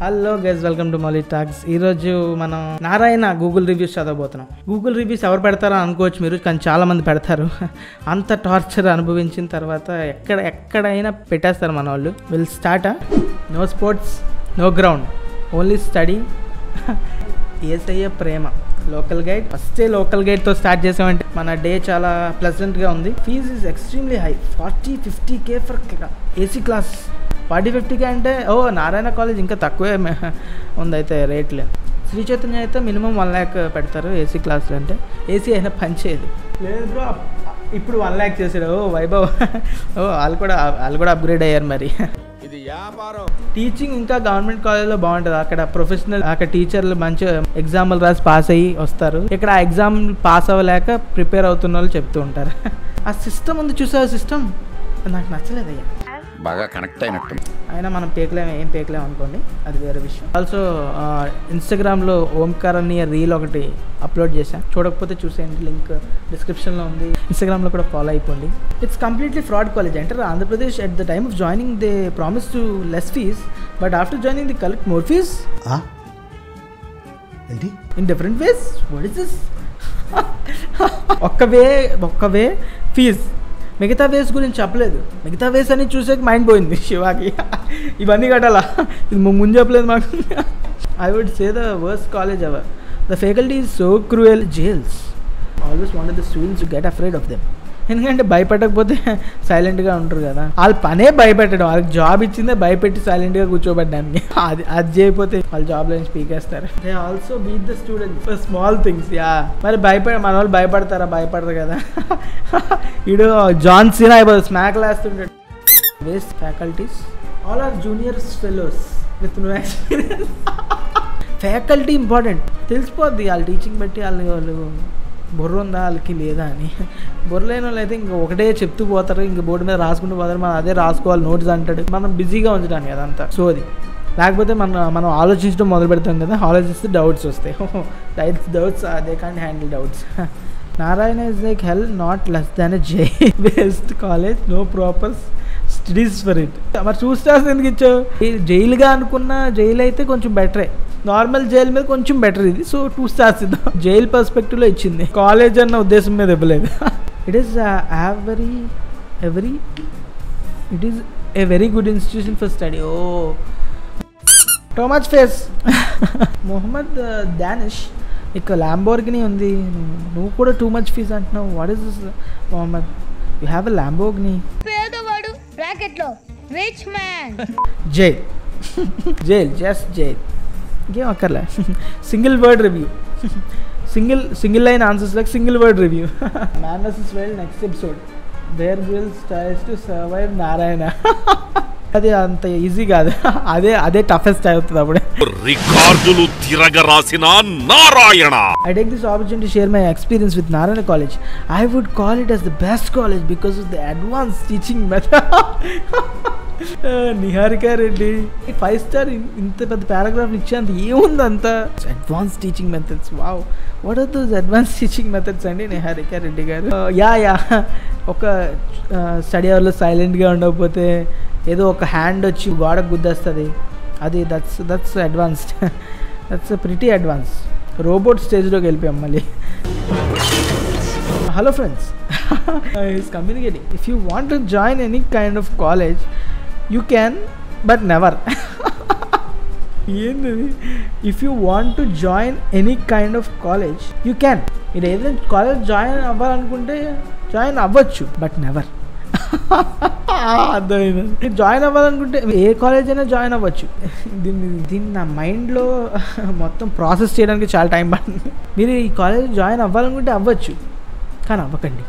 Hello guys, welcome to Mouli talks. ఈరోజు మనం Narayana Google reviews చదవబోతున్నాం. గూగుల్ రివ్యూస్ ఎవరు పెడతారో అనుకోవచ్చు మీరు, కానీ చాలామంది పెడతారు. అంత టార్చర్ అనుభవించిన తర్వాత ఎక్కడైనా పెట్టేస్తారు మన వాళ్ళు. Will start. No sports, no ground, only study. ఏసయ్య ప్రేమ. Local guide. ఫస్టే లోకల్ గైడ్తో స్టార్ట్ చేసామంటే మన డే చాలా ప్లెజెంట్గా ఉంది. Fees is extremely high, 40-50K for AC class. 40-50K అంటే నారాయణ కాలేజ్ ఇంకా తక్కువే ఉంది అయితే రేట్లు. శ్రీ చైతన్య అయితే మినిమం 1 lakh పెడతారు ఏసీ క్లాసులు అంటే. ఏసీ అయినా పనిచేయదు. లేదు బ్రో, ఇప్పుడు 1 lakh చేశాడు. వైభవ్ వాళ్ళు కూడా అప్గ్రేడ్ అయ్యారు. మరి ఇది వ్యాపారం. టీచింగ్ ఇంకా గవర్నమెంట్ కాలేజ్లో బాగుంటుంది. అక్కడ ప్రొఫెషనల్, అక్కడ టీచర్లు మంచి ఎగ్జామ్లు రాసి పాస్ అయ్యి వస్తారు. ఇక్కడ ఆ ఎగ్జామ్ పాస్ అవ్వలేక ప్రిపేర్ అవుతున్న వాళ్ళు చెప్తూ ఉంటారు. ఆ సిస్టమ్ ఉంది చూసా, సిస్టమ్ నాకు నచ్చలేదు అయ్యా. బాగా కనెక్ట్ అయినట్టు అయినా మనం ఏం పేకలేము అనుకోండి, అది వేరే విషయం. ఆల్సో ఇన్స్టాగ్రామ్లో ఓంకార్ అని రీల్ ఒకటి అప్లోడ్ చేశాను. చూడకపోతే చూసేయండి, లింక్ డిస్క్రిప్షన్లో ఉంది. ఇన్స్టాగ్రామ్లో కూడా ఫాలో అయిపోండి. It's completely fraud college. అంటారు Andhra Pradesh at the time of joining they promise to less fees, but after joining they collect more fees in different ways. What is this? ఒక్క వే ఫీజ్, మిగతా వేస్ గురించి చెప్పలేదు. మిగతా వేస్ అని చూసే మైండ్ పోయింది శివాకి. ఇవన్నీ కట్టాలా? ఇది ముందు చెప్పలేదు మాకు. I would say the worst college ever. The faculty is so cruel. Jails always wanted the students to get afraid of them. ఎందుకంటే భయపెట్టకపోతే సైలెంట్గా ఉంటారు కదా. వాళ్ళ పనే భయపెట్టడం. వాళ్ళకి జాబ్ ఇచ్చిందే భయపెట్టి సైలెంట్గా కూర్చోబెట్టడానికి. అది చేయకపోతే వాళ్ళ జాబ్లో నుంచి పీకేస్తారు. They also beat the students for small things. మరి మన వాళ్ళు భయపడరు కదా. ఇడు జాన్ సీనా అయిపోతుంది, స్మాక్ వేస్తుంటాడు. Waste faculties. All are juniors fellows with no experience. Faculty important. తెలిసిపోద్ది వాళ్ళ టీచింగ్ బట్టి వాళ్ళు బుర్ర ఉందా వాళ్ళకి లేదా అని. బుర్ర లేని వాళ్ళు అయితే ఇంకా ఒకటే చెప్తూ పోతారు, ఇంకా బోర్డు మీద రాసుకుంటూ పోతారు. మనం అదే రాసుకోవాలి, నోట్స్ అంటాడు. మనం బిజీగా ఉంచడానికి అదంతా. సో అది లేకపోతే మనం ఆలోచించడం మొదలు పెడతాం కదా, ఆలోచిస్తే డౌట్స్ వస్తాయి. Doubts they can't handle doubts. Narayana is like hell, not less than a best college, no proper studies for it. మరి చూస్తాను ఎందుకు ఇచ్చావు? జైలుగా అనుకున్న జైలు అయితే కొంచెం బెటరే, నార్మల్ జైలు మీద కొంచెం బెటర్ ఇది. సో 2 stars ఇద్దాం. జైలు పర్స్పెక్టివ్లో ఇచ్చింది, కాలేజ్ అన్న ఉద్దేశం మీద ఇవ్వలేదు. It is a very good institution for study. Too much fees. Mohammed Danish, ఇక ల్యాంబోర్గినీ ఉంది, నువ్వు కూడా టూ మచ్ ఫీజ్ అంటున్నావు. What is this Mohammed? You have a Lamborghini. పేదవాడు బ్రాకెట్లో rich man. Jail just jail. ఇంకేం అక్కర్లే. Single word review, single line answers like single word review. Man versus wild next episode. There will strives to survive Narayana. అది అంత easy కాదు, అదే toughest అవుతుంది. అప్పుడే రికార్డులు తిరగరాసిన Narayana. I take this opportunity to share my experience with Narayana College. I would call it as the best college because of the advanced teaching method. Niharika Reddy 5 star ఇంత పెద్ద paragraph ఇచ్చేంత ఏముంది అంత. Advance teaching methods. Wow, what are those advance teaching methods అండి నిహారిక రెడ్డి గారు? Yeah ఒక study అవర్లో సైలెంట్గా ఉండకపోతే ఏదో ఒక హ్యాండ్ వచ్చి గోడకు గుద్దేస్తుంది. అది that's advanced. That's pretty advance. Robot స్టేజ్లోకి వెళ్ళిపోయాం మళ్ళీ. Hello friends, is communicating. If you want to join any kind of college you can, but never. ఏంది? If you want to join any kind of college you can. మీరు ఏదైనా college join అవ్వాలనుకుంటే join అవ్వచ్చు, but never. అర్థమైంది. Join అవ్వాలనుకుంటే ఏ college అయినా join అవ్వచ్చు. దీన్ని నా మైండ్లో మొత్తం ప్రాసెస్ చేయడానికి చాలా టైం పడుతుంది. మీరు ఈ కాలేజ్ జాయిన్ అవ్వాలనుకుంటే అవ్వచ్చు, కానీ అవ్వకండి.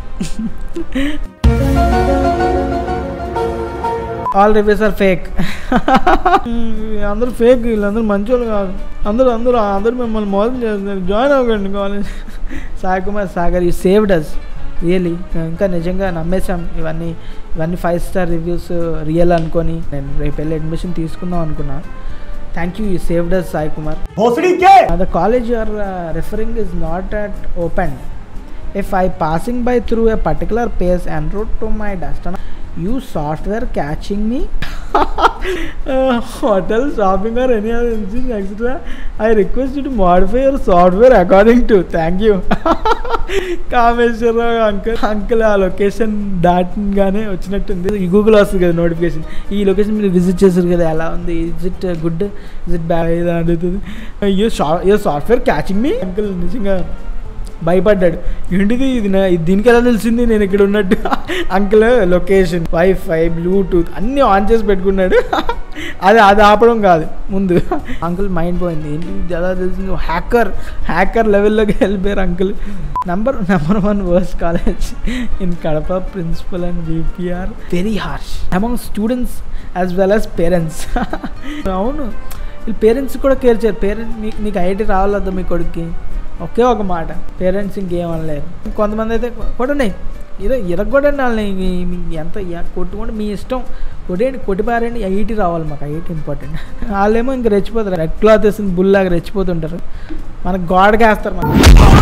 All reviews are fake. అందరూ ఫేక్, వీళ్ళందరూ మంచోళ్ళు కాదు. అందరూ మిమ్మల్ని మోసం చేస్తున్నారు. జాయిన్ అవ్వకండి college. Sai Kumar Sagar, you saved us really. ఇంకా నిజంగా నమ్మేశాం. ఇవన్నీ 5 star రివ్యూస్ రియల్ అనుకొని నేను రేపు వెళ్ళి అడ్మిషన్ తీసుకుందాం అనుకున్నా. Thank you saved us Sai Kumar. The college you are referring is not at open. If I passing by through a particular pace en route to my destination, you software catching me. hotel, shopping or any other thing, etc. I request you to modify your software according to. Thank you. Kameswararao uncle ఆ location దాటగానే వచ్చినట్టుంది. ఈ Google వస్తుంది కదా notification, ఈ location మీరు visit చేశారు కదా, ఎలా ఉంది, is it good, is it bad ఇది అడుగుతుంది. Your software catching me. Uncle నిజంగా భయపడ్డాడు, ఏంటిది ఇది దీనికి ఎలా తెలిసింది నేను ఇక్కడ ఉన్నట్టు. అంకుల్ లొకేషన్, వైఫై, బ్లూటూత్ అన్నీ ఆన్ చేసి పెట్టుకున్నాడు. అది ఆపడం కాదు ముందు. అంకుల్ మైండ్ పోయింది, ఏంటి ఇది ఎలా తెలిసింది, హ్యాకర్ లెవెల్లోకి వెళ్ళిపోయారు uncle. Number 1 worst college in Kadapa, principal and VPR very harsh among students as well as parents. అవును, వీళ్ళు పేరెంట్స్ కూడా కేర్ చేయరు. పేరెంట్స్ నీకు ఐఐటీ రావాలద్దా మీ కొడుక్కి, ఒకే ఒక మాట, పేరెంట్స్ ఇంకేమనలేరు. కొంతమంది అయితే కొట్టండి, ఇరగొట్టండి వాళ్ళని, మీకు ఎంత కొట్టుకుంటే మీ ఇష్టం, కొట్టిపారండి, ఐఐటీ రావాలి, మాకు ఐఐటీ ఇంపార్టెంట్. వాళ్ళేమో ఇంక రెచ్చిపోతారు, రెడ్ క్లాత్ వేసిన బుల్లాగా రెచ్చిపోతుంటారు, మనకు గోడకేస్తారు. మనకు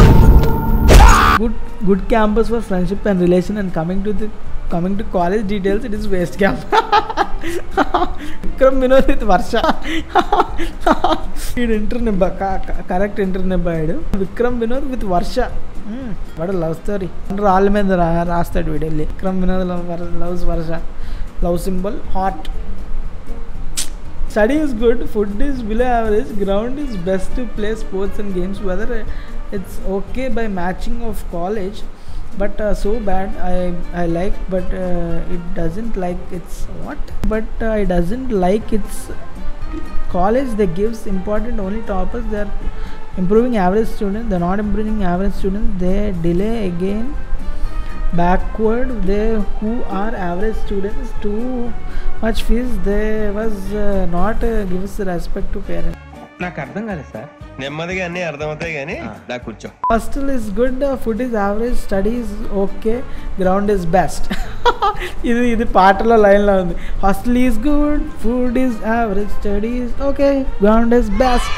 good campus for friendship and relation and coming to college details, it is waste camp. Vikram Vinod with Varsha. వీడు ఇంటర్ నింబ, కరెక్ట్ ఇంటర్ నింబాడు. విక్రమ్ వినోద్ విత్ వర్ష, వాడు లవ్ స్టోరీ రాళ్ళ మీద రాస్తాడు వీడు వెళ్ళి. Vikram Vinod loves Varsha, love symbol heart. Study is good, food is below average, ground is best to play sports and games. Whether it's okay by matching of college, but so bad I like, but it doesn't like its what? But it doesn't like its college. They gives important only toppers. They are improving average students. They are not improving average students. They delay again backward. They who are average students too much fees. They was not gives respect to parents. నాకు అర్థం కాలేదు sir. నెమ్మదిగా అన్నీ అర్థమవుతాయి కానీ దా కూర్చో. Hostel is good, food is average, study is okay, ground is best. ఇది పాటలో లైన్లో ఉంది. Hostel is good, food is average, study is okay, ground is best.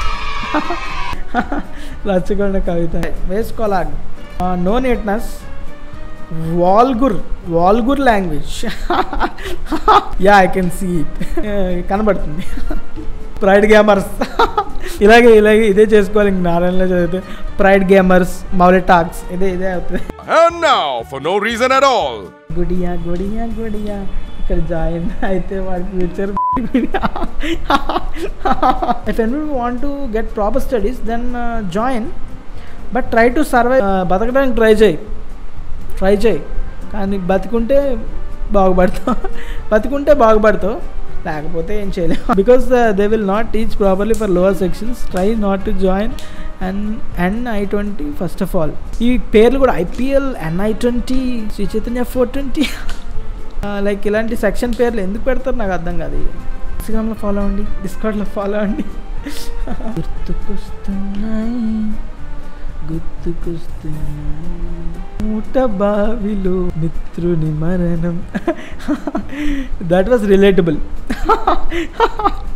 Lachagonda Kavitha. వేసుకోలాగ్, no neatness, vulgar language. Yeah I can see it, కనబడుతుంది. Pride gamers, ఇలాగే ఇదే చేసుకోవాలి. ఇంక నారాయణలో చదివితే ప్రైడ్ గేమర్స్, మౌలి టాక్స్, ఇదే అవుతుంది. And now for no reason at all. Gudiya ఇక్కడ జాయిన్ అయితే వాడి future. If anyone want to get proper studies, then join, but try to survive. బతకడానికి ట్రై చేయి, కానీ బతికుంటే బాగుపడతావు, లేకపోతే ఏం చేయలేవు. Because they will not teach properly for lower sections. Try not to join NI20 first of all. ఈ పేర్లు కూడా IPL, NI20, Sri Chaitanya 420, like ఇలాంటి సెక్షన్ పేర్లు ఎందుకు పెడతారు నాకు అర్థం కాదు. ఇన్స్టాగ్రామ్లో ఫాలో అవ్వండి, డిస్కార్డ్లో ఫాలో అవ్వండి. మూట బావిలో మిత్రుని మరణం. That was relatable.